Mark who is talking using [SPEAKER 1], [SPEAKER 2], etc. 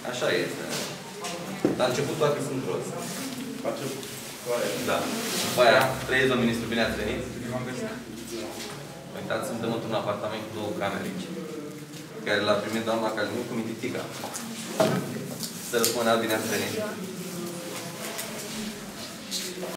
[SPEAKER 1] Așa este. La început toate sunt roz. Da. După aia, trăiesc, domnul ministru, bine ați venit. Uitați, suntem într-un apartament cu 2 camere aici, care l-a primit doamna Caliniu cu Mititica. Să răspundea, bine ați venit.